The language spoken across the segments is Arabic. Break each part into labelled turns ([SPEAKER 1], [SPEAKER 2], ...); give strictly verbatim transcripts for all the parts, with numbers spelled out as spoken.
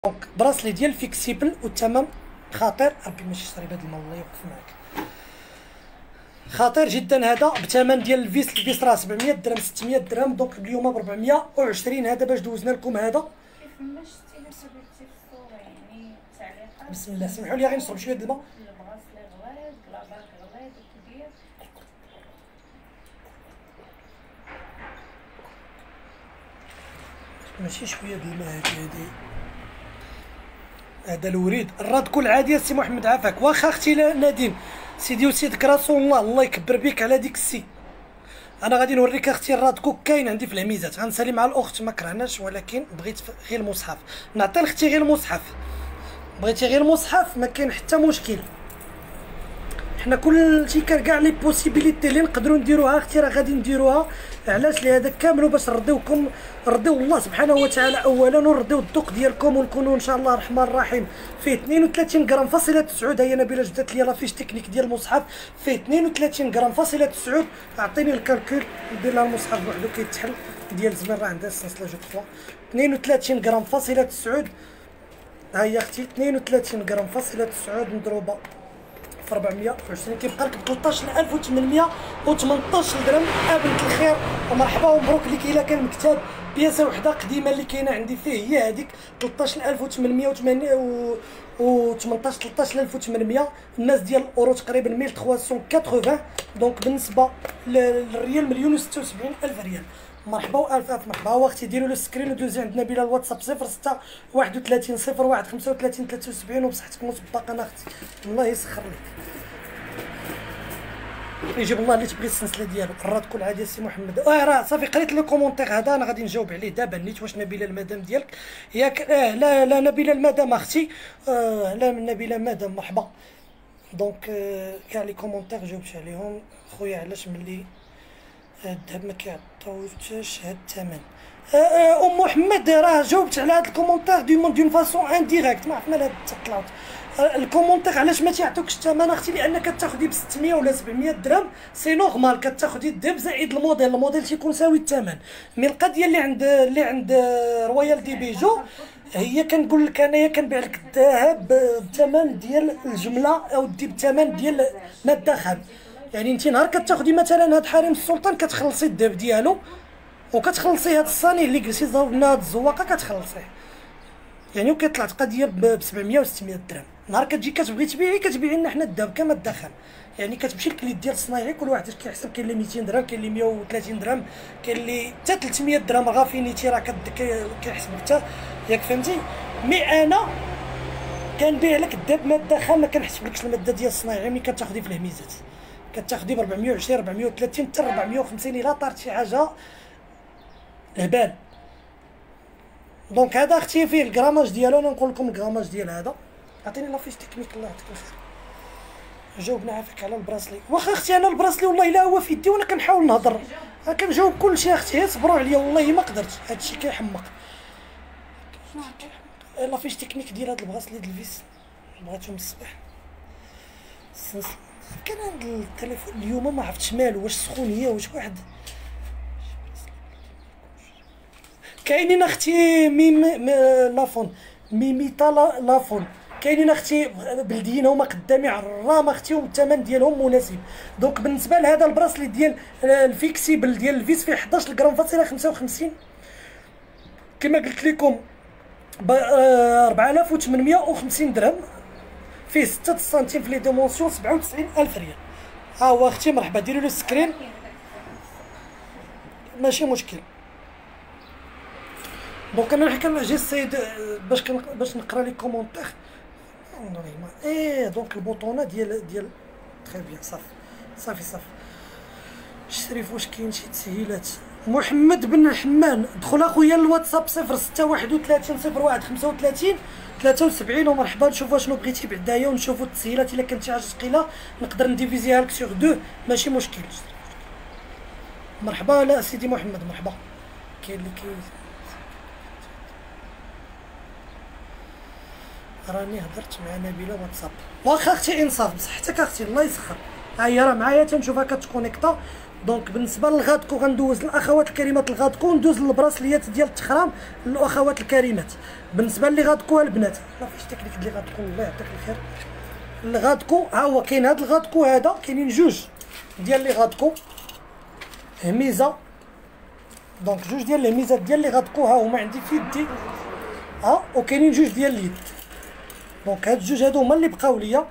[SPEAKER 1] دونك براسلي ديال فيكسيبل والثمن خطير. ربي ماشي شاري بهاد المال الله يوقف معاك. خطير جدا هذا بثمن ديال الفيس. الفيس راه سبعمية درهم ستمية درهم، دونك اليوم ب أربعمية وعشرين. هذا باش دوزنا لكم هذا.
[SPEAKER 2] كيفما شتي حسبتي في الصوره يعني التعليقات.
[SPEAKER 1] بسم الله سمحوا لي غير نشرب شويه د الماء.
[SPEAKER 2] البغاسلي غليظ، كلاباك غليظ وكبير.
[SPEAKER 1] ماشي شويه د الماء هادي هادي. هذا الوريد الراد كل عادي. سي محمد عافاك. واخا اختي نادين سيدي وسيدك رسول الله الله يكبر بك على ديك السي. انا غادي نوريك اختي الراد كوك كاين عندي في الهميزات. غنسالي مع الاخت ما كرهناش، ولكن بغيت غير المصحف. نعطي لاختي غير المصحف. بغيتي غير المصحف ما كاين حتى مشكل. حنا كلشي كان كاع لي بوسيبيليتي اللي نقدروا نديروها اختي راه غادي نديروها. علاش؟ لهذا كامل باش نرضيوكم، نرضيو الله سبحانه وتعالى اولا، ونرضيو الذوق ديالكم، ونكونوا ان شاء الله الرحمن الرحيم. فيه اثنين وثلاثين غرام فاصله تسعة. هي نبيله جبدت لي لافيش تكنيك ديال المصحف. فيه اثنين وثلاثين غرام فاصله تسعة. اعطيني الكالكول ندير لها المصحف بوحدو كيتحل ديال زمان. راه عندها السلسله جو كخوا اثنين وثلاثين غرام فاصله تسعة. ها هي اختي اثنين وثلاثين غرام فاصله تسعة مضروبه في أربعمية وعشرين كيبقى لك ب ثلاثطاش ألف وثمنمية وثمنطاش درهم. بنت الخير ومرحبا ومبروك لك. الا كان مكتاب بياسه وحده قديمه اللي كاينه عندي فيه هي هذيك ثلاثطاش ألف وثمنمية وثمنطاش ثلاثطاش ألف وثمنمية. الناس ديال الاورو تقريبا ألف وثلاثمية وثمانين. دونك بالنسبه للريال مليون وستة وسبعين ألف ريال. مرحبا والف الف مرحبا. هو اختي ديروا لي سكرين ودوزي عندنا بلا الواتساب صفر ستة واحد وثلاثين صفر واحد خمسة وثلاثين ثلاثة وسبعين. وبصحتك مسبقا انا اختي الله يسخر لك. يجيب الله اللي تبغي السلسله ديالو. الراد كل عادي سي محمد. اه راه صافي قريت لو كومونتير هذا انا غادي نجاوب عليه دابا. نيت واش نبيله المدام ديالك ياك؟ اه لا لا نبيله المدام اختي. آه لا من نبيله المدام مرحبا. دونك آه كاع لي كومونتير جاوبت عليهم خويا. علاش ملي الذهب ما كيعطيوش هاد الثمن؟ أه أه ام محمد راه جاوبت على هاد الكومونتير دون دون فاسون انديريكت. ما عرفت مال هاد التطلعات. أه الكومونتير علاش ما تيعطوكش الثمن اختي؟ لانك كتاخدي ب ستمية ولا سبعمية درهم سي نورمال. كتاخدي الذهب زائد الموديل. الموديل تيكون ساوي الثمن. مي القضيه اللي عند اللي عند رويال دي بيجو هي كنقول لك انايا كنبيع لك الذهب بالثمن ديال الجمله او دي بالثمن ديال ماده خام. يعني انت نهار كتاخدي مثلا هاد حريم السلطان كتخلصي الذهب ديالو وكتخلصي هاد الصاني اللي جلسي زاوبنا هاد الزواقه كتخلصيه. يعني وكيطلع قضيه ب سبعمية و ستمية درهم. نهار كتجي كتبغي تبيعي كتبيعي لنا حنا الذهب كماده خام. يعني كتمشي للكليت ديال الصنايعي كل واحد كيحسب. كاين اللي ميتين درهم، كاين اللي مية وثلاثين درهم، كاين اللي حتى ثلاثمية درهم غافينيتي راه كيحسب حتى ياك فهمتي. مي انا كنبيع لك الذهب ماده خام ما كنحسبلكش الماده ديال الصنايعي. ملي كتاخدي في الهميزات كتاخدي ب أربعمية وعشرين أربعمية وثلاثين حتى أربعمية وخمسين الا طارت شي حاجه هبال. دونك هذا اختي فيه الكراماج ديالو. انا نقول لكم الكراماج ديال هذا. عطيني لافيش تكنيك الله يعطيك الخير. جاوبنا عافاك على البراسلي. واخا اختي انا البراسلي والله الا هو في يدي وانا كنحاول نهضر كنجاوب كلشي اختي. صبروا عليا والله ما قدرت. هادشي كيحمق. لافيش تكنيك ديال هاد البراسلي ديال الفيس بغيتهم الصباح. كان عند التليفون اليوم ما عرفتش مالو واش سخونيه واش واحد. كاينين اختي ميم لافون ميميتا لافون. كاينين اختي بلديين هما قدامي عرام اختي والثمن ديالهم مناسب. دونك بالنسبه لهذا البراسلي ديال الفيكسيبل ديال الفيس فيه حداش غرام فاصله خمسة وخمسين كما قلت لكم ب أربعة آلاف وثمنمية وخمسين درهم. فيه ستة سنتيم في لي ديمونسيون سبعة وتسعين ألف ريال. ها هو اختي مرحبا. ديروا له سكرين ماشي مشكل. دونك انا كنجي السيد باش كن باش نقرا لي كومونتير. ايه دونك البوطونه ديال ديال تري بيان. صافي صافي صافي. شريف واش كاين شي تسهيلات؟ محمد بن الحمان دخل اخويا الواتساب صفر ستة واحد وثلاثين صفر واحد خمسة وثلاثين ثلاثة وسبعين. ومرحبا نشوفوا شنو بغيتي بعدايا ونشوفوا التسهيلات. الا كانت شي حاجه ثقيله نقدر نديفيزيها لك سيغ دو ماشي مشكل. مرحبا. لا سيدي محمد مرحبا. كاين اللي كاين راني هضرت مع نبيله واتساب. واخا اختي انصاف بصحتك اختي الله يسخر. ها هي راه معايا تنشوفها كتكونيكطا دونك بالنسبه للغادكو غندوز الاخوات الكريمات الغادكو، ندوز للبراسليات ديال التخرام للاخوات الكريمات. بالنسبه اللي غادكو البنات ما فيش تكليك اللي غادكو الله يعطيك الخير. الغادكو ها هو كاين هذا الغادكو هذا، كاينين جوج ديال لي غادكو هميزه. دونك جوج ديال الهميزات ديال لي غادكو ها هما عندي في يدي ها، وكاينين جوج ديال اليد. دونك هاد الجوج هادو هما اللي بقاو ليا.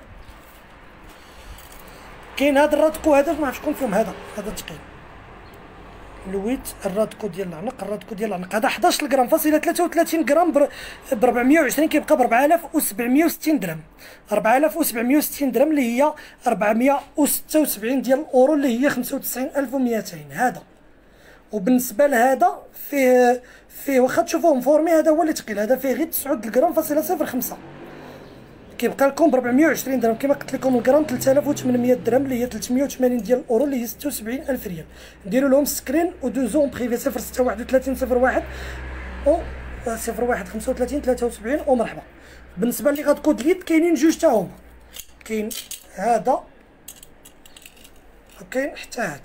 [SPEAKER 1] كاين هذا الرادكو هذا ما عرفتش شكون فيهم، هذا هذا ثقيل لويت. الرادكو ديال العنق، الرادكو ديال العنق هذا حداش غرام فاصله ثلاثة وثلاثين غرام ب أربعمية وعشرين، كيبقى ب أربعة آلاف وسبعمية وستين درهم. أربعة آلاف وسبعمية وستين درهم اللي هي أربعمية وستة وسبعين ديال الاورو اللي هي خمسة وتسعين ألف ومئتين هذا. وبالنسبه لهذا فيه فيه واخا تشوفوه مفورمي هذا هو اللي ثقيل، هذا فيه غير تسعة غرام فاصله صفر خمسة، كيبقى لكم ب أربعمية وعشرين درهم. كما قلت لكم الغرام ثلاثة آلاف وثمنمية درهم اللي هي ثلاثمية وثمانين ديال الاورو اللي هي ستة وسبعين ألف ريال. ديروا لهم سكرين ودوزو بريفي صفر ستة واحد وثلاثين صفر واحد او صفر واحد خمسة وثلاثين ثلاثة وسبعين ومرحبا. بالنسبه اللي غتكون اليد كاينين جوج تا هما، كاين هذا وكاين حتى هذا،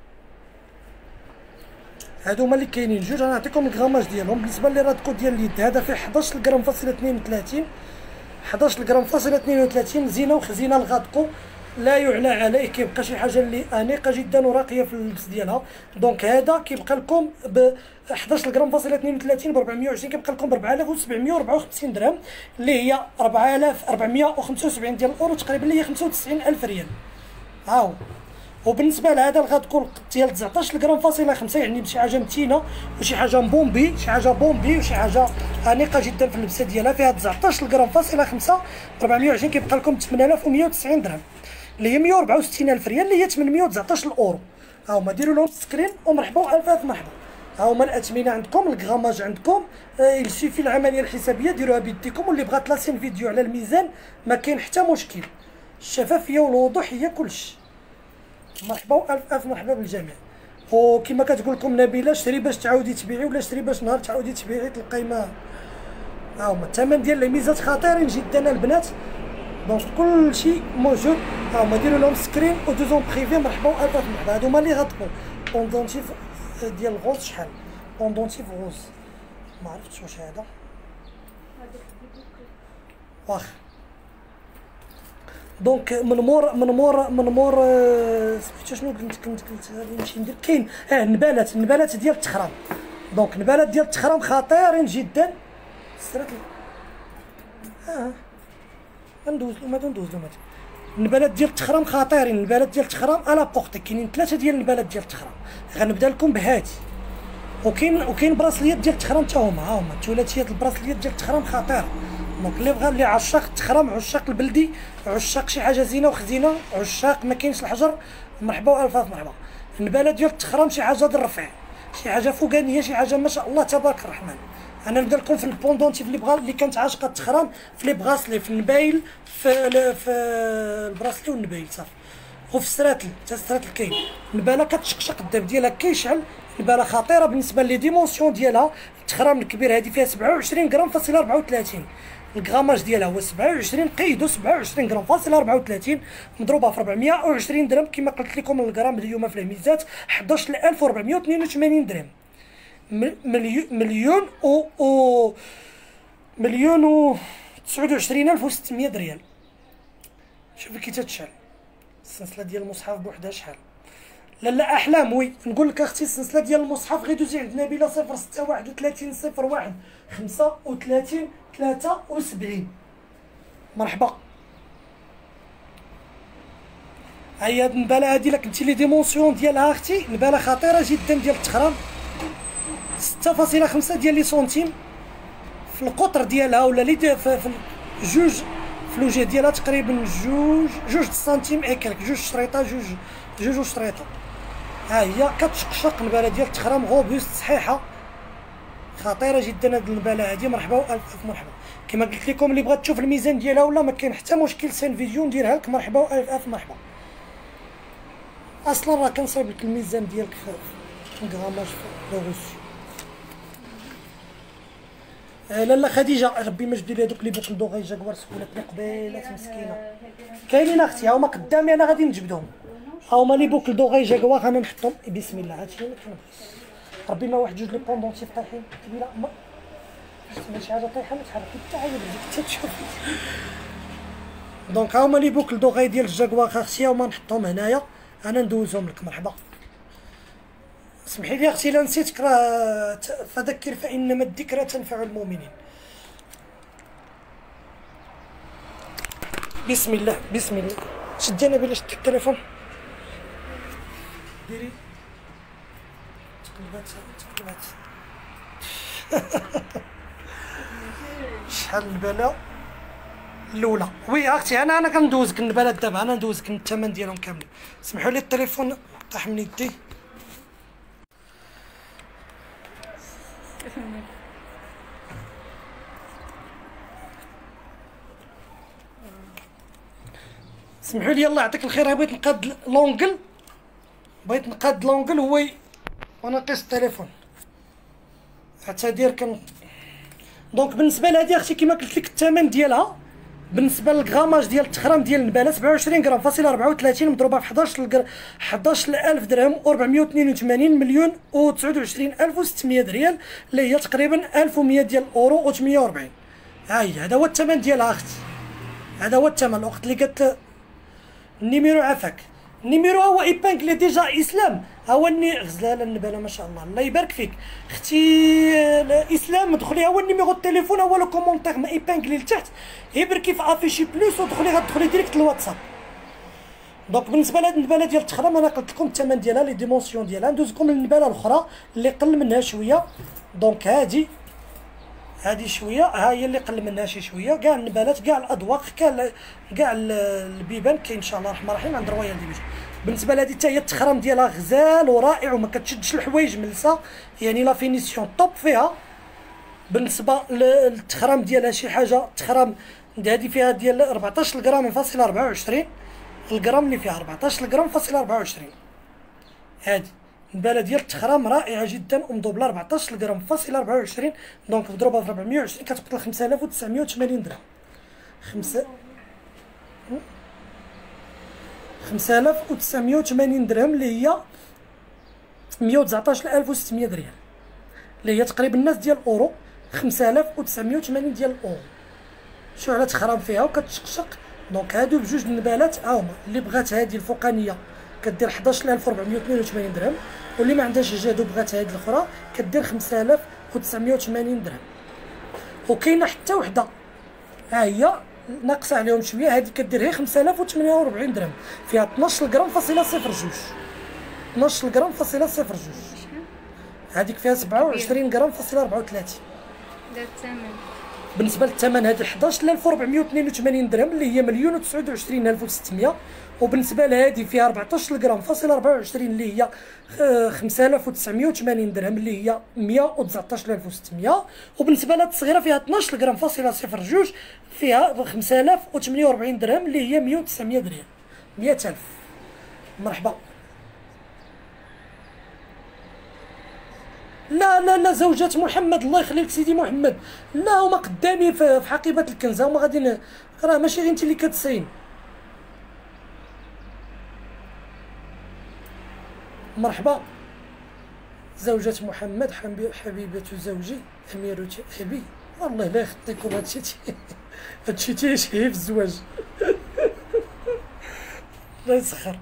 [SPEAKER 1] هادو هما اللي كاينين جوج. غنعطيكم الغراماج ديالهم. بالنسبه لي رادكو ديال اليد هذا فيه حداش غرام فاصله اثنين وثلاثين، حداش غرام فاصله اثنين وثلاثين، زينه وخزينه الغادكو لا يعلى عليه، كيبقى شي حاجه اللي انيقه جدا وراقيه في اللبس ديالها. دونك هذا كيبقى لكم ب حداش غرام فاصله اثنين وثلاثين ب أربعمية وعشرين، كيبقى لكم ب أربعة آلاف وسبعمية وأربعة وخمسين درهم اللي هي أربعة آلاف أربعمية وخمسة وسبعين ديال الاورو تقريبا اللي هي خمسة وتسعين ألف ريال. ها هو. وبالنسبه لهذا الغادكو ديال تسعطاش غرام فاصله خمسة، يعني بشي حاجه متينه وشي حاجه بومبي، شي حاجه بومبي وشي حاجه انيقه جدا في اللبسه ديالها، فيها تسعطاش غرام فاصله خمسة أربعمية وعشرين، كيبقى لكم ثمانية آلاف ومية وتسعين درهم اللي هي مية وأربعة وستين ألف ريال اللي هي ثمنمية وتسعطاش الاورو. ها هما ديروا لهم سكرين ومرحبا الف الف مرحبا. ها هما الاثمنه عندكم، الغراماج عندكم، آه يسيفي العمليه الحسابيه ديروها بيديكم، واللي بغات لاسين فيديو على الميزان ما كاين حتى مشكل، الشفافيه والوضوح هي كلشي. مرحبا والف الف مرحبا بالجميع. وكما كتقول لكم نبيله اشتري باش تعاودي تبيعي، ولا اشتري باش نهار تعاودي تبيعي تلقاي ما. ها هما الثمن ديال الميزات خطيرين جدا البنات، دونك كلشي موجود. ها هما ديروا لهم سكرين ودوزون بريفي. مرحبا والف الف مرحبا. هادو هما اللي غطقوا بوندونتيف ديال الغوز. شحال بوندونتيف غوز ما عرفتش واش هذا واخا. دونك من مور من مور من مور سميتو شنو كنت كنت كنت غادي نمشي ندير. كاين اه النبالات، النبالات ديال التخرام. دونك نبالات ديال التخرام خطيرين جدا. سرات اه غندوز ما غندوز لهم. النبالات ديال التخرام خطيرين، النبالات ديال التخرام الا بوغتي. كاينين ثلاثه ديال النبالات ديال التخرام، غنبدا لكم بهادي. وكاين وكاين براسليات ديال التخرام حتى هما، ها هما ثلاثيات البراسليات ديال التخرام خطيره. دونك اللي بغى اللي عشاق التخرام، عشاق البلدي، عشاق شي حاجه زينه وخزينه، عشاق ما كاينش الحجر، مرحبا والف مرحبا. النباله ديال التخرام شي حاجه الرفع، شي حاجه فوقانيه، شي حاجه ما شاء الله تبارك الرحمن. انا نبدا لكم في البوندونتيف اللي بغا اللي كانت عاشقه التخرام، في لي بغاسلي، في النبايل، في في البراسلي والنبايل صافي. وفي السراتل حتى السراتل كاين نباله كتشقشق الداب ديالها كيشعل، نباله خطيره بالنسبه لي ديمونسيون ديالها. التخرام الكبير هذه فيها سبعة وعشرين غرام فاصله أربعة وثلاثين، الغراماج ديالها هو سبعة وعشرين، قيدو سبعة وعشرين غرام فاصله أربعة وثلاثين مضروبه في أربعمية وعشرين درهم. كما قلت لكم الغرام اليوم في الميزات حداش ألف وأربعمية واثنين وثمانين درهم. مليون مليون و, و مليون و تسعة وعشرين ألف وستمية ريال. شوفي كي تتشعل السلسله ديال المصحف بوحدها شحال. لا لا احلام وي نقول لك اختي السلسله ديال المصحف غير دوزي عند نبيله صفر ستة واحد وثلاثين صفر واحد خمسة وثلاثين ثلاثة وسبعين. مرحبا. هيا هاد النباله هادي لك انت لي ديمونسيون ديالها اختي، نباله خطيره جدا ديال التخرام، ستة فاصلة خمسة ديال لي سنتيم في القطر ديالها، ولا لي في, في جوج في الوجه ديالها تقريبا جوج جوج سنتيم اكرك، جوج شريطه، جوج جوج وشريطه. ها هي كتشقشق النباله ديال التخرام غوبوست صحيحه خطيره جدا هاد النباله هادي. مرحبا والف الف مرحبا. كما قلت لكم اللي بغات تشوف الميزان ديالها ولا ما كاين حتى مشكل، سين فيديو نديرها لك. مرحبا والف الف مرحبا. اصلا راه كنصايب لك الميزان ديالك في الكراماج في روسي. لا لا خديجه ربي ما جبدي لي هذوك لي بوك دوغي جاكوار سكولات قبيلات مسكينه. كاينين اختي ها هما قدامي انا غادي نجبدهم. هاهما لي بوكل دوغي جاكواغ انا نحطهم بسم الله. هادشي اللي كنبغي ربي ما واحد جوج لي بوندونتيف طايحين كبيره ما سمع شي حاجه طايحه ما تحرك حتى عاد بديك تشوف. دونك هاهما لي بوكل دوغي ديال الجاكواغ اختي هما نحطهم هنايا انا ندوزهم لك. مرحبا سمحي لي اختي لا نسيتك راه فذكر فانما الذكرى تنفع المؤمنين. بسم الله بسم الله. شدي انا بلا شدي التليفون ديري تقلبات تقلبات شحال البلا الاولى. وي اختي انا انا كندوزك النبالات دابا انا ندوزك الثمن ديالهم كاملين. سمحوا لي التليفون طاح من يدي. سمحوا لي الله يعطيك الخير بغيت نقاد لونجل بغيت نقاد لونجل هو وانا قيس التليفون حتى داير كن. دونك بالنسبه لهادي اختي كما قلت لك الثمن ديالها بالنسبه للغراماج ديال التخرام ديال النباله سبعة وعشرين غرام فاصله أربعة وثلاثين مضروبه في حداش حداش ألف درهم وأربعمية واثنين وثمانين مليون وتسعة وعشرين ألف وستمية ريال اللي هي تقريبا ألف ومية ديال الاورو و ثمانية وأربعين. ها هي هذا هو الثمن ديالها اختي هذا هو الثمن. الوقت اللي قالت النيميرو عافاك النيميرو هو ايبانكلي ديجا اسلام هو الني غزاله النباله ما شاء الله الله يبارك فيك اختي اسلام. دخلي هو النيميرو التليفون هو لو كومونتير ما ايبانكلي لتحت عبر كيف افيشي بلوس ودخلي غتدخلي ديريكت الواتساب. دونك بالنسبه لهاد النباله ديال التخرام انا قلت لكم الثمن ديالها لي ديمونسيون ديالها. ندوز لكم النباله الاخرى اللي قل منها شويه. دونك هادي هادي شويه ها هي اللي قل منها شي شويه. كاع النبالات كاع الاذواق كاع كاع البيبان كاين ان شاء الله الرحمن الرحيم عند رويال ديبيجو. بالنسبه لهادي حتى هي التخرام ديالها غزال ورائع وما كتشدش الحوايج ملسه يعني لا فينيسيون طوب فيها. بالنسبه للتخرام ديالها شي حاجه تخرام هادي فيها ديال أربعطاش غرام فاصله أربعة وعشرين الغرام اللي فيها أربعطاش غرام فاصله أربعة وعشرين. هادي النباله ديال التخرام رائعه جدا ومضوبله أربعطاش غرام فاصله أربعة وعشرين دونك مضروبه في أربعمية وعشرين كتقتل خمسة آلاف وتسعمية وثمانين درهم. خمسة خمسة آلاف وتسعمية وثمانين درهم اللي هي مية وتسعطاش ألف وستمية ريال اللي هي تقريبا الناس ديال الاورو خمسة آلاف وتسعمية وثمانين ديال الاورو. شو على تخرام فيها وكتشقشق. دونك هادو بجوج النبالات ها هما اللي بغات هادي الفوقانيه كدير حداش ألف وأربعمية واثنين وثمانين درهم واللي ما عندهاش جادو بغات هادي الاخرى كدير خمسة آلاف وتسعمية وثمانين درهم. وكاينه حتى وحده ها هي ناقصه عليهم شويه هادي كدير غير خمسة آلاف وثمانية وأربعين درهم فيها اثناش غرام فاصله صفر جوج اثناش غرام فاصله صفر جوج. هذيك فيها سبعة وعشرين غرام فاصله أربعة وثلاثين.
[SPEAKER 2] دا الثمن
[SPEAKER 1] بالنسبه للثمن هذه حداش ألف وأربعمية واثنين وثمانين درهم اللي هي مليون وتسعة وعشرين ألف وستمية. وبالنسبه لهذه فيها أربعطاش غرام فاصله أربعة وعشرين اللي هي خمسة آلاف وتسعمية وثمانين درهم اللي هي مية وتسعطاش ألف وستمية. وبالنسبه لهاد الصغيره فيها اثناش غرام فاصله صفر جوج فيها خمسة آلاف وثمانية وأربعين درهم اللي هي مية وتسعمية درهم مية ألف. مرحبا. لا لا لا زوجة محمد الله يخليك سيدي محمد لا هما قدامي في حقيبة الكنز هما غادي راه ماشي غير انت اللي كتسين. مرحبا زوجة محمد حبيبة زوجي أميرة أبي والله لا يخطيكم هادشي هادشي تيشهي في الزواج لا يسخر.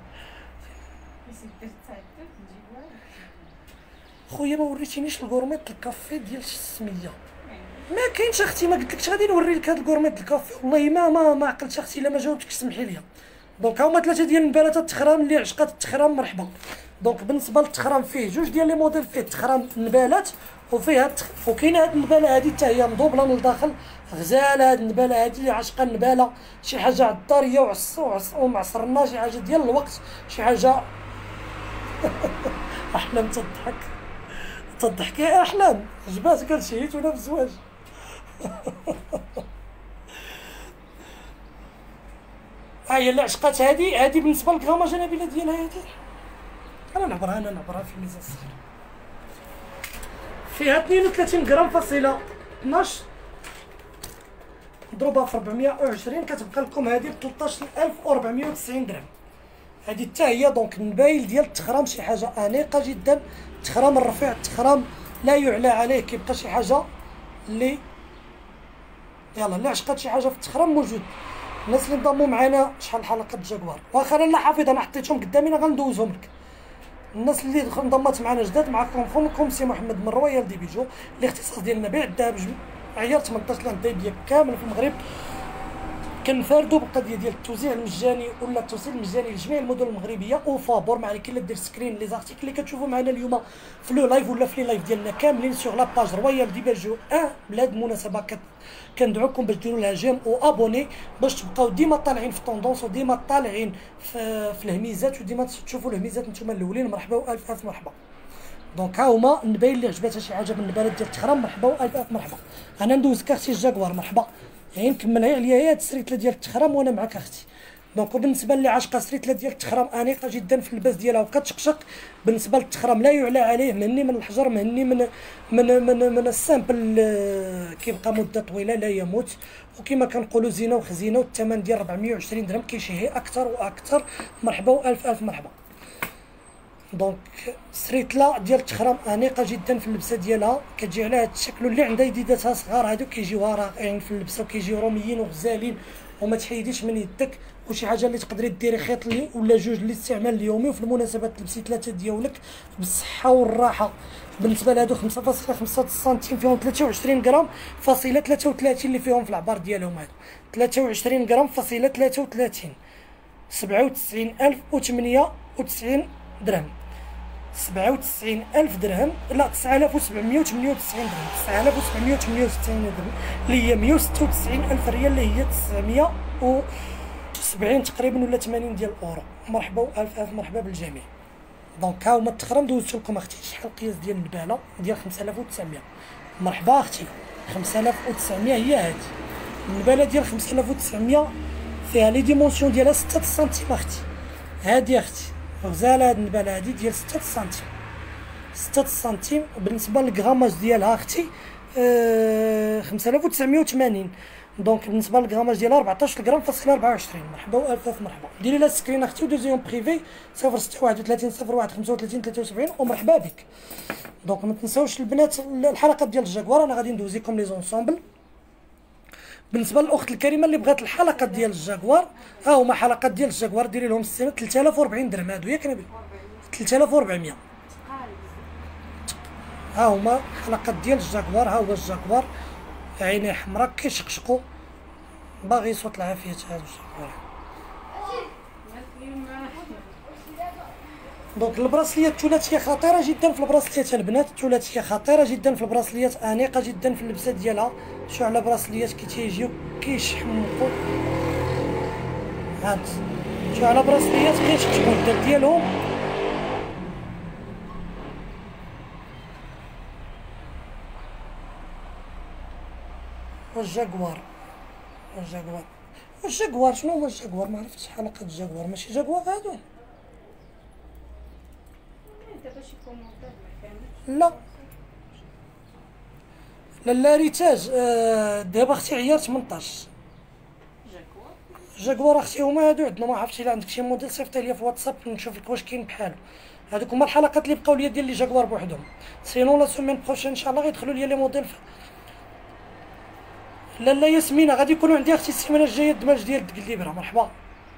[SPEAKER 1] خويا ما وريتينيش الكورميط الكافي ديال السميه ما كاينش اختي ما قلتلكش غادي نوري لك هذا الكورميط الكافي والله ما ما ما عقلتش اختي الا ما جاوبتكش سمحي لي. دونك هما ثلاثه ديال النبالات التخرام اللي عشقات التخرام مرحبا. دونك بالنسبه للتخرام فيه جوج ديال لي موديل فيه التخرام النبالات وفيها التخ... وكاينه هاد النباله هادي حتى هي مضوبله من الداخل غزاله. هاد النباله هادي اللي عاشقه النباله شي حاجه عطاريه وعص وعص ومعصرنا شي حاجه ديال الوقت شي حاجه احلام تضحك تضحك يا احلام جبات قال شهيتونا في الزواج. ها هي اللي عشقات هادي هادي بالنسبه للكرامه جنابيله ديالها هادي انا نعبرها انا نعبرها في الميزان الصغير فيها اثنين وثلاثين غرام فاصله اثناش مضروبه في أربعمية وعشرين كتبقى لكم هادي ب ثلاثطاش ألف وأربعمية وتسعين درهم. هذه حتى هي دونك النبايل ديال التخرام شي حاجه انيقه جدا. التخرام الرفيع، التخرام لا يعلى عليه، كيبقى شي حاجه اللي يلا اللي عشقات شي حاجه في التخرام موجود. الناس اللي انضموا معنا شحال حلقه جاكوار، واخا انا لا حافظ انا حطيتهم قدامي غندوزهم لك. الناس اللي انضمت معنا جداد، معكم خوكم سي محمد من رويال دي بيجو. الاختصاص ديالنا بيع الذهب عيار ثمنطاش لانديبيا كامل في المغرب. كنفاردوا بالقضيه ديال التوزيع المجاني ولا التوصيل المجاني لجميع المدن المغربيه او فابور. ما عليك الا دير سكرين لي زارتيكل اللي كتشوفوا معنا اليوم في لو لايف ولا في لي لايف ديالنا كاملين سوغ لا باج رويال دي بيجو واحد. بلاد المناسبه كندعوكم باش ديروا لها جيم او ابوني باش تبقاو ديما طالعين في طوندونس وديما طالعين في, في الهميزات وديما تشوفوا الهميزات نتوما الاولين. مرحبا والف الف مرحبا. دونك ها هما النبايل اللي عجباتها شي حاجه من النبالات ديال التخرام، مرحبا والف الف مرحبا. انا ندوز كارتي الجاكوار مرحبا، يعني نكملها عليا هي هاد السريتله ديال التخرام وانا معاك اختي. دونك وبالنسبه اللي عاشقه السريتله ديال التخرام انيقه جدا في اللباس ديالها وكتشقشق. بالنسبه للتخرام لا يعلى عليه، مهني من الحجر، مهني من من من, من السامبل، كيبقى مده طويله لا يموت. وكما كنقولوا زينه وخزينه، والثمن ديال أربعمية وعشرين درهم كيشهي اكثر واكثر. مرحبا والف الف مرحبا. دونك سريتله ديال التخرام انيقه جدا في اللبسه ديالها، كتجي على هذا الشكل. اللي عندها يديداتها صغار هادو كيجيوها رائعين في اللبسه وكيجيو روميين وغزالين وما تحيديش من يدك. وشي حاجه اللي تقدري ديري خيط لي ولا جوج للاستعمال اليومي، وفي المناسبات تلبسي ثلاثه ديالك بالصحه والراحه. بالنسبه لهادو خمسة فاصلة خمسة سنتيم فيهم ثلاثة وعشرين غرام فاصله ثلاثة وثلاثين اللي فيهم في العبار ديالهم. هادو ثلاثة وعشرين غرام فاصله ثلاثة وثلاثين، سبعة وتسعين ألف وثمانية وتسعين درهم، سبعة وتسعين ألف درهم، لا تسعة آلاف وسبعمية وثمانية وتسعين درهم، تسعة آلاف وسبعمية وثمانية وتسعين درهم اللي هي مية وستة وتسعين ألف ريال اللي هي تسعمية وسبعين تقريبا ولا ثمانين ديال الاورو. مرحبا والف الف مرحبا بالجميع. دونك ها هما التخرام دوزت لكم اختي شحال القياس ديال النباله ديال خمسة آلاف وتسعمية. مرحبا اختي، خمسة آلاف وتسعمية هي هادي النباله ديال خمسة آلاف وتسعمية، فيها لي ديمونسيون ديالها ستة سنتيم اختي. هادي اختي غزاله هاد النباله هادي ديال ستة سنتيم، ستة سنتيم. وبالنسبه للغراماج ديالها اختي آه خمسة آلاف وتسعمية وثمانين. دونك بالنسبه للغراماج ديالها أربعطاش غرام فاصله أربعة وعشرين. مرحبا والف الف مرحبا. ديري لها سكرين اختي ودوزيهم بريفي صفر ستة واحد وثلاثين صفر واحد خمسة وثلاثين ثلاثة وسبعين ومرحبا بك. دونك ما تنساوش البنات الحلقات ديال الجاكوار انا غادي ندوزيكم لي زونسومبل. بالنسبه للاخت الكريمه اللي بغات الحلقات ديال الجاكوار، ها هما حلقات ديال الجاكوار ديري لهم السيمه ثلاثة آلاف وأربعين درهم هادو ياك نبيل، ثلاثة آلاف وأربعمية. ها هما حلقات ديال الجاكوار، ها هو الجاكوار عينيه حمراء كيشقشقوا باغي صوت العافيه هذا الجاكوار. دونك البراسليات الثلاثيه خطيره جدا في البراسليات البنات، الثلاثيه خطيره جدا في البراسليات، انيقه جدا في اللبسه ديالها. شو على براسليات كي تيجيو كيشحمقوا، هاد شو على براسليات كيشقشقوا الدر ديالهم. والجاكوار والجاكوار والجاكوار شنو هو الجاكوار؟ ما عرفتش حلقه الجاكوار ماشي جاكوار هادو. لا لا ريتاج آه دابا اختي عيار ثمنطاش. جاكوار اختي هما هادو عندنا، ما عرفتش الا عندك شي موديل صيفط ليا في واتساب نشوف لك واش كاين بحالو. هادوك هما الحلقات اللي بقاو ليا ديال لي جاكوار بوحدهم. سينون لا سومين بروشين ان شاء الله غيدخلوا ليا لي موديل ف... لا لا ياسمينه غادي يكونوا عندي اختي السيمانه الجايه الدماج ديال الدقليبره. مرحبا.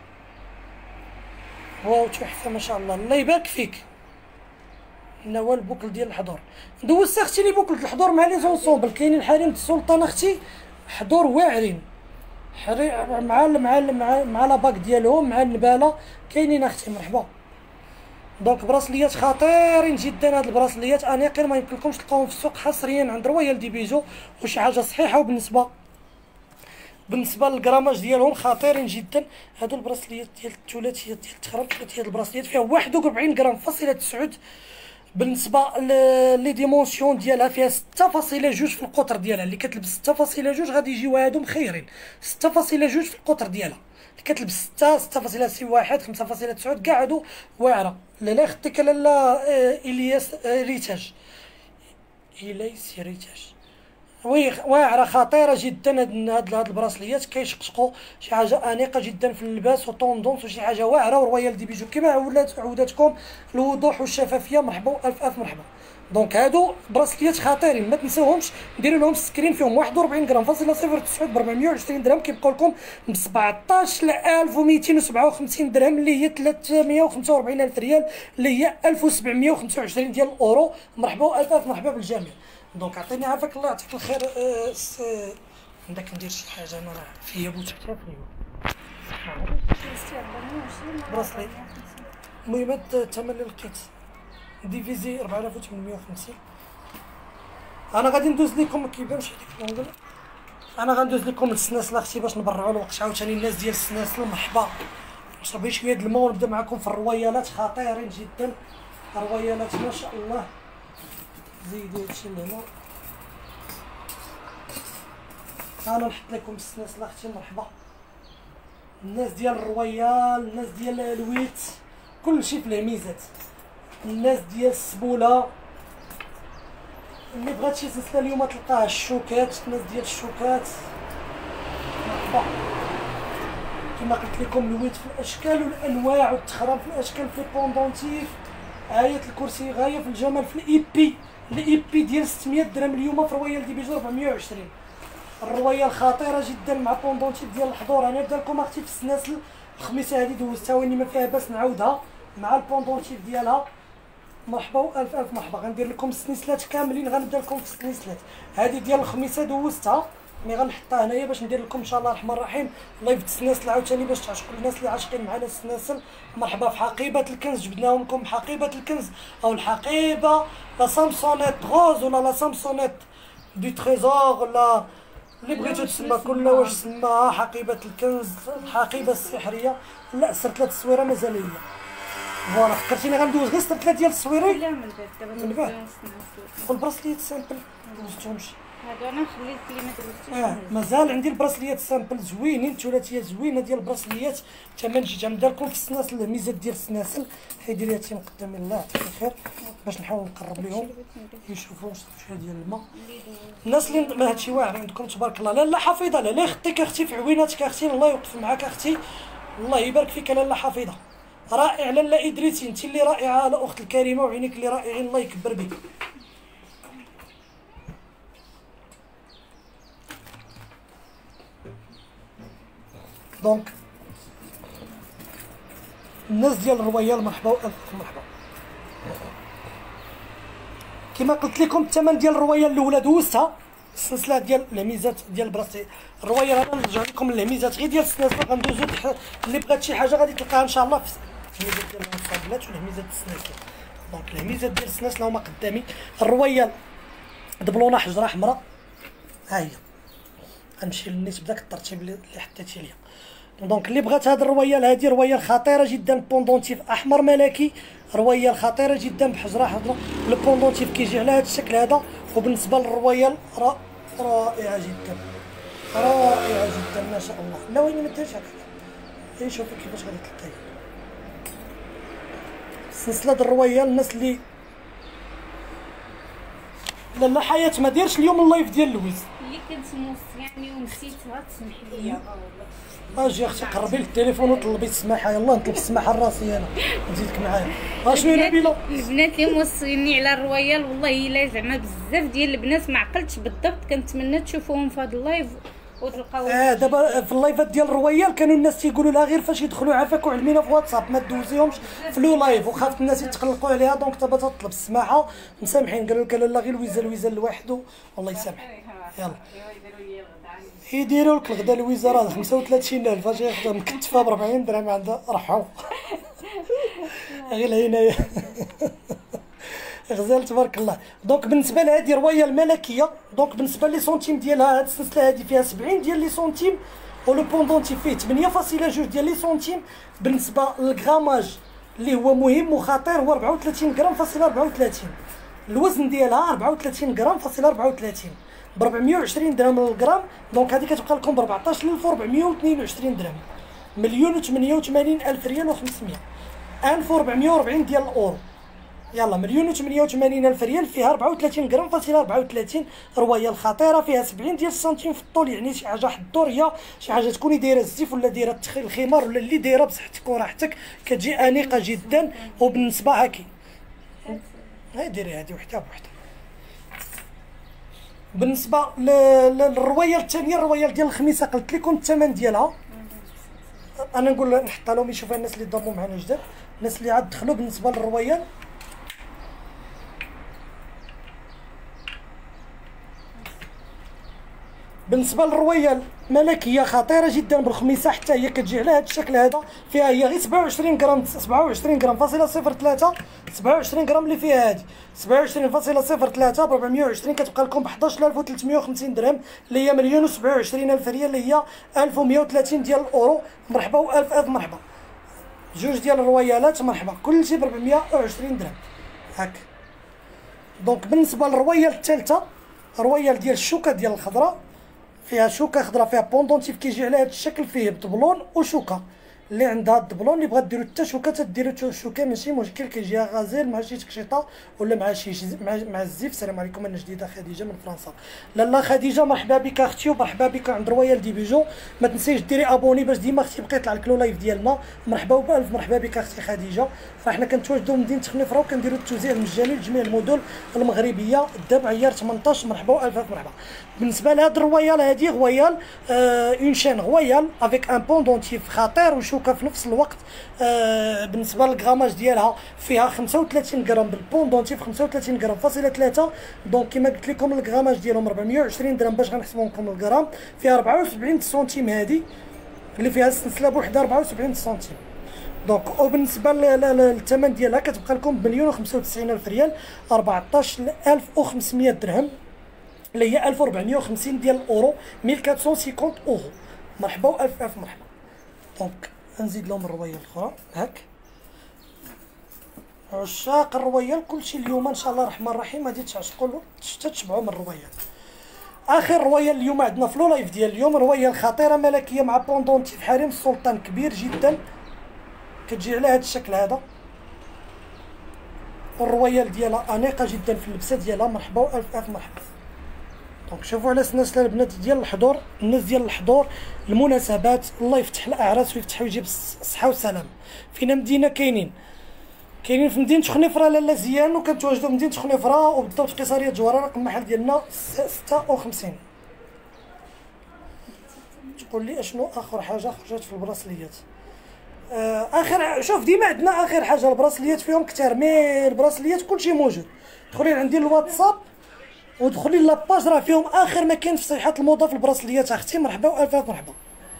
[SPEAKER 1] واو تحفه ما شاء الله، الله يبارك فيك. نوال البوكل ديال الحضور دوزت اختي لي بوكل الحضور مع لي زونسومبل. كاينين حريم السلطان اختي حضور واعرين مع مع مع مع لاباك ديالهم مع النباله كاينين اختي. مرحبا. دونك براسليات خطيرين جدا، هاد البراسليات انيقين ما يمكنلكمش تلقاوهم في السوق حصريا عند رويال دي بيجو وشي حاجه صحيحه. وبالنسبه بالنسبه للكراماج ديالهم خطيرين جدا. هادو البراسليات ديال الثلاثيه ديال التخرام، ثلاثيه البراسليات فيها واحد وأربعين غرام فاصله تسعة. بالنسبه لي ديمونسيون ديالها فيها ستة فاصلة جوج في القطر ديالها. اللي كتلبس ستة فاصلة جوج غادي يجيو هادو مخيرين، ستة فاصلة جوج في القطر ديالها. اللي كتلبس ستة ستة فاصلة واحد خمسة فاصلة تسعة كاع هادو واعره. لا لا يخطيك لالا الياس ريتاج اليس ريتاج وي واعره خطيره جدا. هاد هاد هاد البراسليات كيشقشقوا شي حاجه انيقه جدا في اللباس وطوندونس وشي حاجه واعره. ورويال دي بيجو كما عودات عوداتكم الوضوح والشفافيه. مرحبا الف الف مرحبا. دونك هادو براسليات خطيرين ما تنساوهمش. ديروا لهم سكرين فيهم واحد وأربعين غرام فاصله صفر تسعة ب أربعمية وعشرين درهم كيبقاو لكم ب سبعطاش ألف ومئتين وسبعة وخمسين درهم اللي هي ثلاثمية وخمسة وأربعين ألف ريال اللي هي ألف وسبعمية وخمسة وعشرين ديال الاورو. مرحبا الف الف مرحبا بالجميع. دونك عطيني عافاك الله يعطيك الخير. أه س... عندك ندير شي حاجه انا راه فيا بوت حتى في براسلي. المهم هاد الثمن اللي لقيت ديفيزي أربعة آلاف وثمنمية وخمسين. انا غادي ندوز لكم ما كيبانش هذيك الونغل. انا غندوز لكم السناسل اختي باش نبرعوا الوقت. عاوتاني الناس ديال السناسل مرحبا. نشرب شويه د الماء ونبدا معكم في الرويالات خطيرين جدا. الرويالات ما شاء الله. زيدوا هادشي لهنا. انا نحط لكم السناسل اختي مرحبا. الناس ديال الرويال، الناس ديال الويت، كلشي في الهميزات. الناس ديال السبوله اللي بغات شي سلسله اليوم تلقاه. الشوكات، الناس ديال الشوكات مرحبا. كما قلت لكم الويت في الاشكال والانواع والتخرام في الاشكال في البوندونتيف. آية الكرسي غايه في الجمال في الاي بي. الاي بي ديال ستمية درهم اليوم في رويال دي بيجو أربعمية وعشرين. الرويال خطيره جدا مع بوندونتيف ديال الحضور. انا نبدا لكم اختي في السناسل. الخميسه هذه دوزتها واني ما فيها باس نعاودها مع البوندونتيف ديالها. مرحبا الف الف مرحبا. غندير لكم السنسلات كاملين. غنبدا لكم في السنسلات هذه ديال الخميسه دوزتها مي غنحطها هنايا باش ندير لكم ان شاء الله الرحمن الرحيم لايف السناسل عاوتاني باش تعشقوا الناس اللي عاشقين معنا السناسل. مرحبا في حقيبه الكنز. جبدناهم لكم حقيبه الكنز او الحقيبه لا سامسونيت غوز ولا لا سامسونيت دي تريزور ولا اللي بغيتو تسمى كل واش سماها. حقيبه الكنز الحقيبه السحريه. لا سرت ثلاث التصويره مازال هي فوالا. فكرتيني غندوز غير سرت ثلاث ديال التصويري.
[SPEAKER 2] لا من بعد دابا
[SPEAKER 1] من بعد والبراسليات سامبل دوزتهمش
[SPEAKER 2] هادو انا خليت اللي ما درتيش.
[SPEAKER 1] اه مازال عندي البراسليات سامبل زوينين ثلاثيه زوينه ديال البراسليات. ثمن جيت غنبدا لكم في السناسل الميزات ديال السناسل. حيدي لي هاتي مقدامي الله يعطيك الخير باش نحاول نقرب لهم يشوفوا شويه ديال الماء. الناس اللي ما هادشي واعر عندكم تبارك الله. لا لا حفيظه لا لا يخطيك اختي في عويناتك اختي. الله يوقف معاك اختي. الله يبارك فيك. لا لا حفيظه رائع. لاله ادريسي انت اللي رائعه الاخت الكريمه وعينيك اللي رائعين. الله يكبر بك. دونك الناس ديال الرويال مرحبا والف مرحبا. كما قلت لكم الثمن ديال الرويال الاولى دوزتها. السلسله ديال الهميزات ديال البراسي الرويال. انا نرجع لكم الهميزات غير ديال السناسل. غندوزو اللي بغات شي حاجه غادي تلقاها ان شاء الله في الهميزات ديال المصابلات والهميزات السناسل. دونك الهميزات ديال السناسل هما قدامي. الرويال دبلونه حجره حمراء ها هي. غنمشي للنيت بداك الترتيب اللي حطيتي ليا. دونك اللي بغات هاد الرويال هادي رويال خطيره جدا. بوندونتيف احمر ملكي. رويال خطيره جدا بحجره حضره. البوندونتيف كيجي على هاد الشكل هذا. وبالنسبه للرويال را رائعه جدا رائعه جدا ما شاء الله. لا وين ما ديرش هكاك. اي شوفي كيفاش غادي تلقاي سلسله الرويال. الناس اللي لا لا حياه ما ديرش اليوم اللايف ديال لويز
[SPEAKER 2] اللي كنت موصياني ونسيتها تسمحي لي.
[SPEAKER 1] اجي اختي قربي للتليفون وطلبي السماحه. يلاه نطلب السماحه لراسي انا نزيدك معايا. اشنو نبيله
[SPEAKER 2] البنات اللي موصيني على الرويال والله الا زعما بزاف ديال البنات ما عقلتش بالضبط. كنتمنى تشوفوهم في هذا اللايف وتلقاو.
[SPEAKER 1] اه دابا في اللايفات ديال الرويال كانوا الناس تيقولوا لها غير فاش يدخلوا عافاك وعلمينا في واتساب ما دوزيهمش في لو لايف وخافت الناس يتقلقوا عليها. دونك دابا تطلب السماحه مسامحين. قالوا لك لا غير لويزا لويزا لوحده والله يسامحك. يلا يديروا لك الغدا لويزا راه خمسة وثلاثين ألف اش ياخذها مكتفه ب أربعين درهم عندها رحو. غير العنايه غزال تبارك الله. دونك بالنسبه لهذه رويال ملكيه. دونك بالنسبه لي سنتيم ديالها هاد السلسله هذه فيها سبعين ديال لي سنتيم ولو بوندونتيف فيه ثمانية فاصلة جوج ديال لي سنتيم. بالنسبه للغراماج اللي هو مهم وخطير هو أربعة وثلاثين غرام فاصله أربعة وثلاثين. الوزن ديالها أربعة وثلاثين غرام فاصله أربعة وثلاثين ب أربعمية وعشرين درهم للغرام. دونك هذه كتبقى لكم ب أربعطاش ألف وأربعمية واثنين وعشرين درهم. مليون وثمانية وثمانين ألف ريال وخمسمية. ألف وأربعمية وأربعين ديال الاورو. يلا مليون و ثمانية وثمانين الف ريال، فيها أربعة وثلاثين غرام فاصله أربعة وثلاثين رويال خطيره، فيها سبعين ديال السنتيم في الطول، يعني شي حاجه حضوريه، شي حاجه تكوني دايره الزيف ولا دايره الخمار ولا اللي دايره بصحتك وراحتك، كتجي انيقه جدا. وبالنسبه هاكي هاي ديري هذه وحده بوحده. بالنسبه للرويال الثانيه، الرويال ديال الخميسه قلت لكم الثمن ديالها، انا نقول نحطها لهم يشوفها الناس اللي ضربوا معنا جداد، الناس اللي عاد دخلوا. بالنسبه للرويال بالنسبه للرويال ملكيه خطيره جدا بالخميسه، حتى هي كتجي على هذا الشكل هذا، فيها هي غير سبعة وعشرين غرام، سبعة وعشرين غرام فاصله صفر ثلاثة، سبعة وعشرين غرام اللي فيها هذه سبعة وعشرين فاصله صفر ثلاثة ب أربعمية وعشرين، كتبقى لكم ب حداش ألف وثلاثمية وخمسين درهم، اللي هي مليون وسبعة وعشرين الف ريال، اللي هي ألف ومية وثلاثين ديال الاورو. مرحبا والف الف مرحبا. جوج ديال الرويالات مرحبا، كلشي ب أربعمية وعشرين درهم هاك. دونك بالنسبه للرويال الثالثه، رويال ديال الشوكه ديال الخضراء، فيها شوكه خضراء، فيها بوندونتيف كيجي على هذا الشكل، فيه دبلون وشوكه. اللي عندها الدبلون اللي بغات ديروا حتى شوكه تديروا شوكه ماشي مشكل، كيجيها غازيل مع شي تكشيطه ولا مع شي مع, مع الزيف. السلام عليكم، انا جديده خديجه من فرنسا. لاله خديجه مرحبا بك اختي ومرحبا بك عند رويال دي بيجو. ما تنسيش ديري ابوني باش ديما اختي يبقى يطلع لك لو لايف ديالنا. مرحبا وبالف مرحبا بك اختي خديجه. فاحنا كنتواجدوا مدينه خنيفره وكنديروا التوزيع المجاني لجميع المدن المغربيه. الداب عيار ثمنطاش. مرحبا والف مرحبا. بالنسبه لهاد الرويال هادي رويال آه اون شين رويال افيك ان بوندونتيف خطير وشوكه في نفس الوقت. آه بالنسبه للغراماج ديالها فيها خمسة وثلاثين غرام بالبوندونتيف، خمسة وثلاثين غرام فاصله ثلاثة. دونك كما قلت لكم الغراماج ديالهم أربعمية وعشرين درهم باش غنحسبوا لكم الغرام. فيها أربعة وسبعين سنتيم هادي اللي فيها السلسله بوحدها أربعة وسبعين سنتيم. دونك وبالنسبه للثمن ديالها كتبقى لكم بمليون وخمسة وتسعين الف ريال، أربعطاش ألف وخمسمية درهم، اللي هي ألف وأربعمية وخمسين ديال الاورو، ألف وأربعمية وخمسين اورو. مرحبا والف الف مرحبا. دونك نزيد لهم الرويال الاخرى هاك. عشاق الرويال كلشي اليوم ان شاء الله الرحمن الرحيم غادي تعشقوا له تتشبعوا من الرويال. اخر رويال اليوم عندنا في لو لايف ديال اليوم رويال خطيره ملكيه مع بوندونتيف حريم السلطان كبير جدا، كتجي على هذا الشكل هذا. والرويال ديالها انيقه جدا في اللبسه ديالها. مرحبا والف الف مرحبا. دونك شوفوا على الناس البنات ديال الحضور، الناس ديال الحضور المناسبات، الله يفتح الاعراس ويفتح ويجيب الصحه والسلام. فينا مدينه كاينين كاينين في مدينه خنيفره لاله زيان، وكنتواجدوا في مدينه خنيفره وبالضبط قصريه جواره. رقم المحل ديالنا ستة وخمسين. تقول لي اشنو اخر حاجه خرجت في البراسليات؟ آه اخر شوف ديما عندنا اخر حاجه البراسليات فيهم كثار، مي البراسليات كلشي موجود. دخلي عندي الواتساب ودخلي لاباج راه فيهم اخر ما كاين في صيحه الموضه في البراسليات اختي. مرحبا والف مرحبا.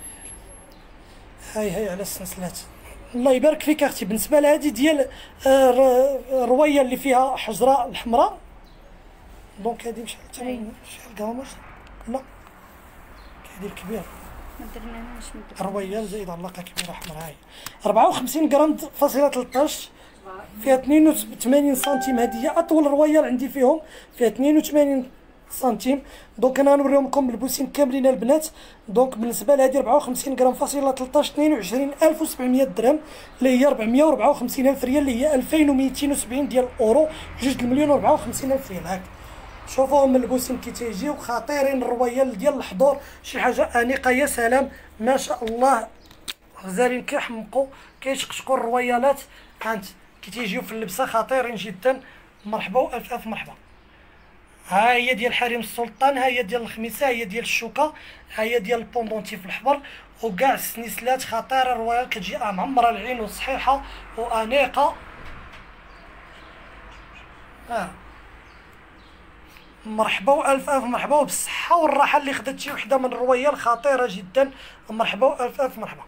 [SPEAKER 1] هاي هاي على السلسلات. الله يبارك فيك اختي. بالنسبه لهذه ديال الرويه اللي فيها حجره الحمراء، دونك هذه بشحال الثمن؟ شحال كامل؟ لا هذه الكبيره
[SPEAKER 2] ما درناهاش
[SPEAKER 1] الرويال زايد علاقه كبيره حمراء. هاي أربعة وخمسين غرام فاصله ثلاطاش، فيها اثنين وثمانين سنتيم. هذه هي اطول رويال عندي فيهم، فيها اثنين وثمانين سنتيم. دونك انا غنوريهم لكم البوسين كاملين البنات. دونك بالنسبه لهذه أربعة وخمسين غرام فاصله ثلاطاش اثنين وعشرين ألف وسبعمية درهم، اللي هي أربعمية وأربعة وخمسين ألف ريال، اللي هي ألفين ومئتين وسبعين ديال الاورو، جوج المليون وأربعة وخمسين ألف ريال. هاك شوفوهم البوسين كي تيجيو خطيرين. الرويال ديال الحضور شي حاجه انيقه يا سلام ما شاء الله. غزالين كيحمقوا كيشقشقوا الرويالات هانت كي تيجيو في اللبسه خطيرين جدا. مرحبا والف الف مرحبا. ها هي ديال حريم السلطان، ها هي ديال الخميسه، ها هي ديال الشوكه، ها هي ديال البوندونتيف الحبر وكاع السنيسلات خطيره. الرويال كتجي معمره العين وصحيحه وانيقه. ها مرحبا والف الف مرحبا وبالصحه والراحه اللي خدت شي وحده من الرويال خطيره جدا. مرحبا والف الف مرحبا.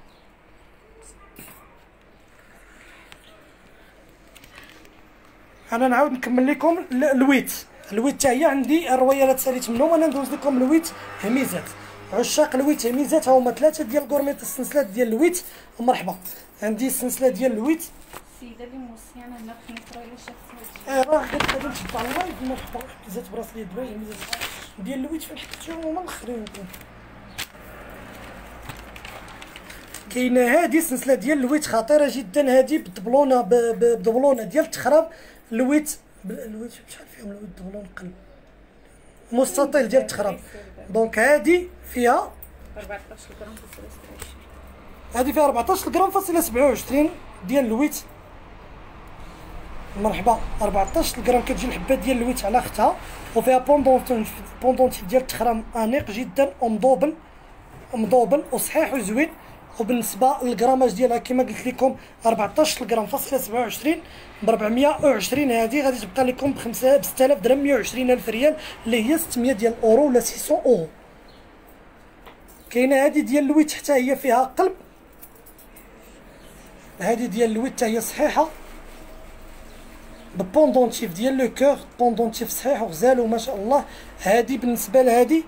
[SPEAKER 1] انا نعاود نكمل لكم الويت. الويت حتى هي عندي الرويالات ساليت منهم، وانا ندوز لكم الويت هميزات. عشاق الويت هميزات هما ثلاثه ديال كورميط السلسلات ديال الويت. مرحبا. عندي السلسله ديال الويت
[SPEAKER 2] السيده اللي موصيانا هنا في خنيفره الا شافت
[SPEAKER 1] اه راه غير غادي نشد على اللايف. مرحبا. هميزات براسليات دابا هميزات ديال الويت فين حطيتهم هما الاخرين. كاينه هذه السلسله ديال الويت خطيره جدا، هذه بدبلونه بدبلونه ديال التخراب الويت الويت شحال فيهم الويت دبلون قلب مستطيل ديال التخرام. دونك هادي فيها
[SPEAKER 2] أربعطاش غرام فاصلة سبعة وعشرين،
[SPEAKER 1] هادي فيها أربعطاش غرام فاصلة سبعة وعشرين ديال الويت. مرحبا. أربعطاش غرام كتجي الحبه ديال الويت على اختها، وفيها بوندونت بوندونت ديال التخرام انيق جدا ومضوبل مضوبل وصحيح وزوين. وبالنسبه للغراماج ديالها كما قلت لكم أربعطاش غرام فاصلة سبعة وعشرين ب أربعمية وعشرين، هذه غادي تبقى لكم بخمسة ب ستة آلاف درهم مية وعشرين ألف ريال اللي هي ستمية ديال الاورو ولا ستمية اورو. كاينه هذه ديال الويت حتى هي فيها قلب، هذه ديال الويت حتى هي صحيحه ببوندونتيف ديال لو كور، بوندونتيف صحيح وغزال وما شاء الله. هذه بالنسبه لهذه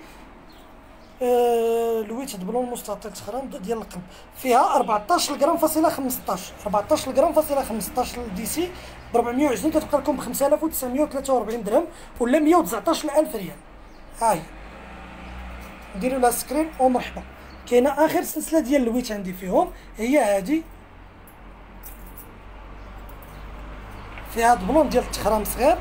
[SPEAKER 1] آه الويت دبلون مستطيل تخرام ديال القلب فيها أربعطاش غرام فاصلة خمسطاش، أربعطاش غرام فاصلة خمسطاش دي سي ب أربعمية وعشرين كتبقى لكم ب خمسة آلاف وتسعمية وثلاثة وأربعين درهم ولا مية وتسعطاش ألف ريال. هاي نديرو لها سكرين ومرحبا. كاينه اخر سلسله ديال الويت عندي فيهم هي هذه، فيها دبلون ديال التخرام صغير،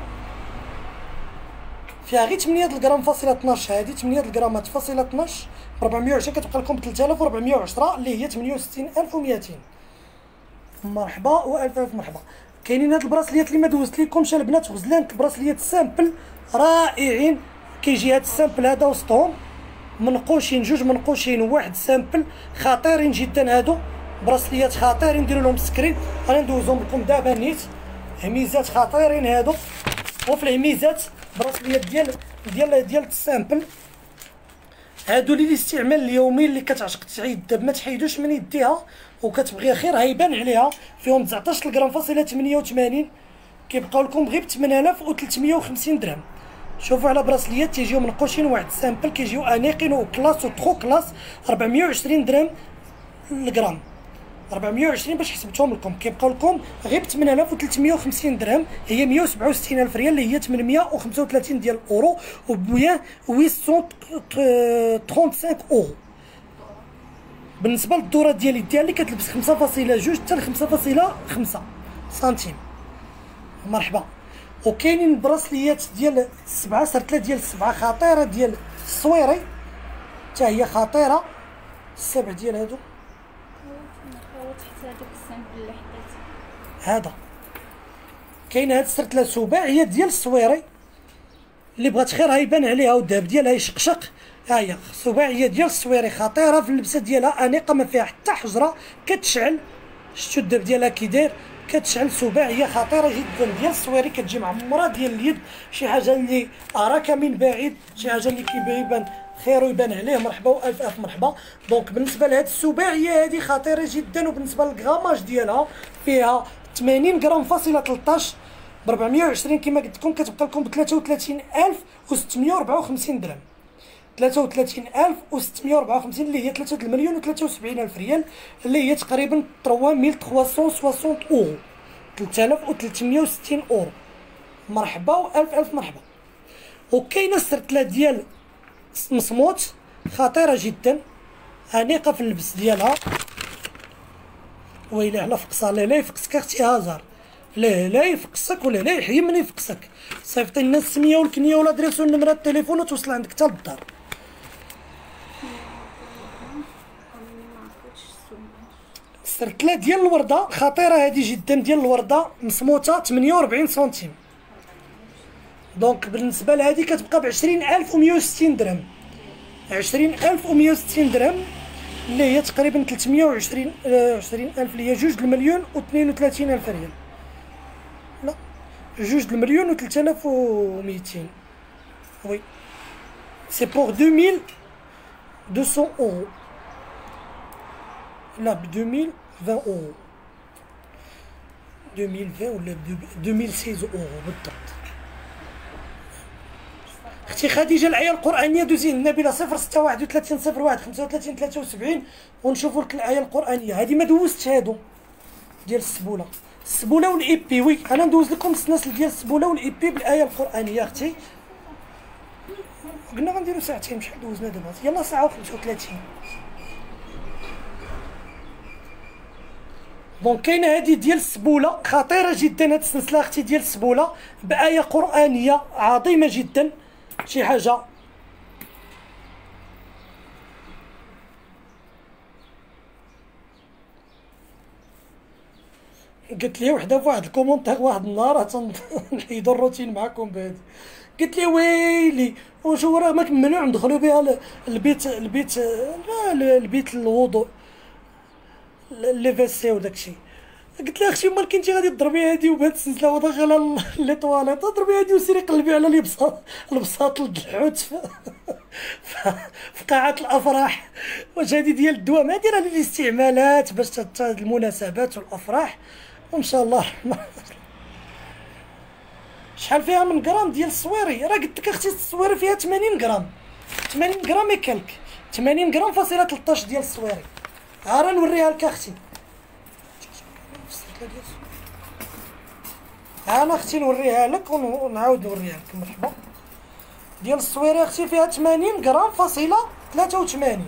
[SPEAKER 1] فيها غير ثمانية غرام فاصلة اثناش، هذه ثمانية غرامات فاصلة اثناش ب أربعمية وعشرين كتبقى لكم ب ثلاثة آلاف وأربعمية وعشرة اللي هي ثمانية وستين ألف ومئتين. مرحبا والف الف مرحبا. كاينين هاد البراسليات اللي ما دوزت لكمش البنات غزلان، براسليات سامبل رائعين. كيجي هاد السامبل هذا وسطهم منقوشين، جوج منقوشين وواحد سامبل، خطيرين جدا هادو براسليات خطيرين. نديرو لهم سكرين انا ندوزهم لكم دابا نيت. هميزات خطيرين هادو، وفي الهميزات براسليات ديال ديال ديال السامبل هادو للاستعمال اليومي اللي كتعشق تعيد دابا ما تحيدوش من يديها وكتبغي خير هيبان عليها. فيهم تسعطاش غرام فاصلة ثمانية وثمانين كيبقاو لكم غير ب ثمانية آلاف وثلاثمية وخمسين درهم. شوفوا على براسليات تيجيو منقوشين واحد السامبل كيجيو انيقين وكلاس وترو كلاس أربعمية وعشرين درهم الغرام، أربعمية وعشرين باش حسبتهم لكم كيبقاو لكم غير ب ثمانية آلاف وثلاثمية وخمسين درهم، هي مية وسبعة وستين ألف ريال اللي هي ثمنمية وخمسة وثلاثين ديال الاورو وبيان ثمانمية وثلاثين اورو. بالنسبه للدوره ديال يديها اللي كتلبس خمسة فاصلة جوج حتى ل خمسة فاصلة خمسة سنتيم. مرحبا. وكاينين براسليات ديال السبعه، سرتله ديال السبعه خطيره ديال الصويري حتى هي خطيره. السبع ديال هادو هذا كاين هاد السرتله سباعيه ديال الصويري اللي بغات خير هيبان عليها والذهب ديالها يشقشق. ها هي سباعيه ديال الصويري خطيره في اللبسه ديالها انيقه ما فيها حتى حجره كتشعل. شفتوا الذهب ديالها كي داير كتشعل. سباعيه خطيره جدا ديال الصويري كتجي معمره ديال اليد، شي حاجه اللي اراك من بعيد، شي حاجه اللي كيبان خير ويبان عليه. مرحبا والف الف مرحبا. دونك بالنسبه لهاد السباعيه هذه خطيره جدا، وبالنسبه للغراماج ديالها فيها ثمانين غرام فاصله ثلاطاش ب أربعمية وعشرين كما قلت لكم كتبقى لكم ب ثلاثة وثلاثين ألف وستمية وأربعة وخمسين درهم، ثلاثة وثلاثين ألف وستمية وأربعة وخمسين اللي هي ثلاثة مليون وثلاثة وسبعين ألف ريال اللي هي تقريبا ثلاثة آلاف وثلاثمية وستين اورو، ثلاثة آلاف وثلاثمية وستين اورو. مرحبا والف الف مرحبا. وكاينه السرتله ديال مصموت خطيره جدا انيقه في اللبس ديالها. ويلي على فقصها، لا لا يفقسك اختي هازار، لا لا يفقسك ولا لا يحيي من يفقسك. صيفطي لنا السميه والكنيه والادريس والنمره التليفون وتوصل عندك حتى للدار. السرتله ديال الورده خطيره هذه جدا ديال الورده مصموته ثمانية وأربعين سنتيم. دونك بالنسبه لهذه كتبقى ب عشرين ألف ومية وستين درهم، عشرين ألف ومية وستين درهم اللي هي تقريبا ثلاثمية وعشرين عشرين ألف اللي هي جوج المليون واثنين وثلاثين ألف ريال. لا جوج المليون وثلاثة آلاف ومئتين. وي سي بور deux mille deux cents اورو، لا ب deux mille vingt اورو، deux mille vingt ولا deux mille seize اورو بالضبط. اختي خديجه الايه القرانيه دوزي لنا بلا صفر ستة واحد وثلاثين صفر واحد خمسة وثلاثين ثلاثة وسبعين ونشوفوا لك الايه القرانيه. هذه ما دوزتش هادو ديال السبوله، السبوله والاي بي. وي انا ندوز لكم السلاسل ديال السبوله والاي بي بالايه القرانيه اختي. قلنا غنديروا ساعتين، شحال دوزنا دابا؟ يلا ساعه وخمسة وثلاثين. دونك كاينه هذه ديال السبوله خطيره جدا، هاد السلسله اختي ديال السبوله بايه قرانيه عظيمه جدا، شي حاجه قلت لي وحده في واحد الكومونتير واحد النهار تنحيدو الروتين معاكم بهذه، قلت لي ويلي وشو راه ما ممنوع ندخلوا بها البيت البيت لا البيت الوضوء لي فيسي وداكشي. قلت لها اختي مال كنتي غادي تضربي هادي وبهاد السلسله وداخله لي طواليط تضربي هادي وسيري قلبي على لي بساط البساط الحوت في, في قاعات الافراح. واش هادي ديال الدوام؟ هادي راه للاستعمالات باش المناسبات والافراح، وان شاء الله. شحال فيها من غرام ديال الصويري؟ راه قلت لك اختي الصويري فيها ثمانين غرام، ثمانين غرام يكلك، ثمانين غرام فاصله ثلاثطاش ديال الصويري. ها راه نوريها لك اختي، ها انا اختي نوريها لك ونعاود نوريها لك. مرحبا. ديال الصويري اختي فيها ثمانين غرام فاصله ثلاثة وثمانين.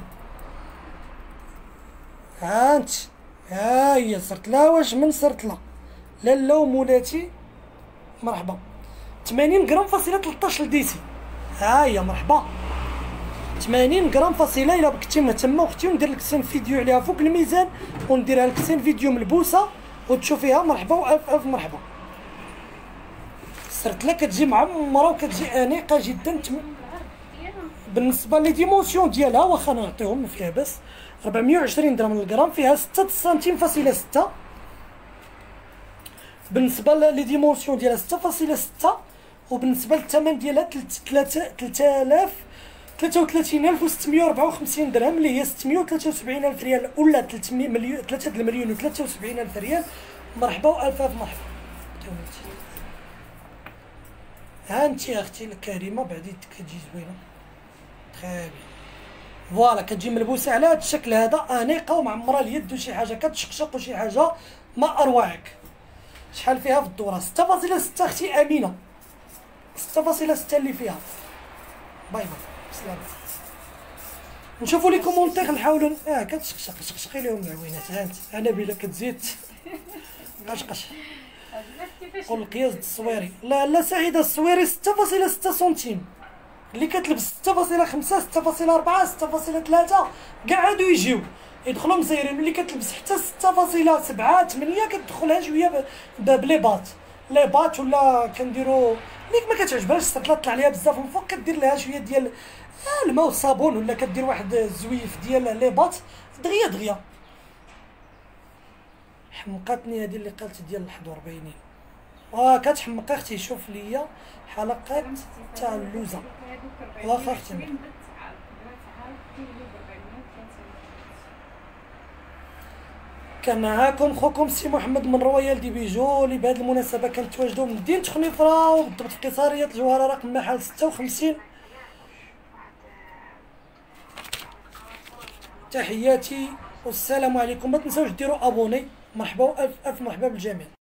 [SPEAKER 1] ها انت ها هي صرت لها واش من صرت لها لالا ومولاتي. مرحبا. ثمانين غرام فاصله ثلاثطاش لديسي. ها هي مرحبا. ثمانين غرام فاصله. الا كنتي مهتمه اختي وندير لك سين فيديو عليها فوق الميزان ونديرها لك سين فيديو ملبوسه وتشوفيها. مرحبا والف الف مرحبا. صرت لها كتجي معمره وكتجي انيقه جدا. بالنسبه لي ديمونسيون ديالها واخا نعطيهم فيها بس أربعمية وعشرين درهم للغرام، فيها ستة سنتيم فاصله ستة. بالنسبه لي ديمونسيون ديالها ستة فاصله ستة، وبالنسبه للثمن ديالها ثلاثة آلاف ثلاثة وثلاثين ألف وستمية وأربعة وخمسين درهم، اللي هي ستمية وثلاثة وسبعين ألف ريال ولا ثلاثمية مليون ثلاثة المليون وثلاثة وسبعين ألف ريال. مرحبا والف الف مرحبا. ها انت يا اختي الكريمه بعدي كتجي زوينه تري بيان. فوالا كتجي ملبوسه على هذا الشكل هذا، انيقه ومعمره اليد وشي حاجه كتشقشق وشي حاجه ما اروعك. شحال فيها في الدوره؟ ستة فاصلة ستة اختي امينه، ستة فاصلة ستة اللي فيها. باي باي بسلامه. نشوفوا لي كومونتير نحاولوا اه كتشقشق شقشقي لهم العوينات. ها انت انا بلا كتزيد قشقش. قول القياس الصويري. لا لا سعيده الصويري ستة فاصلة ستة سنتيم، اللي كتلبس ستة فاصلة خمسة ستة فاصلة أربعة ستة فاصلة ثلاثة كاع عادو يجيو يدخلوا مزيرين. ملي كتلبس حتى ستة فاصلة سبعة ثمانية كتدخلها شويه بلي باط لي باط ولا كنديروا اللي ما كتعجبهاش السطله طلع عليها بزاف من فوق كدير لها شويه ديال الماء والصابون ولا كدير واحد الزويف ديال لي باط دغيا دغيا. حمقاتني هذه اللي قالت ديال الحضور باينين. اه كتحمق اختي. شوف ليا حلقات تاع اللوزه واخا اختي. كان معاكم خوكم سي محمد من رويال دي بيجو، اللي بهذه المناسبه كنتواجدوا من مدينه خنيفره وبالضبط في قصاريه الجوهره رقم محل ستة وخمسين. تحياتي والسلام عليكم. ما تنساوش ديروا ابوني. مرحبا والف الف مرحبا بالجميع.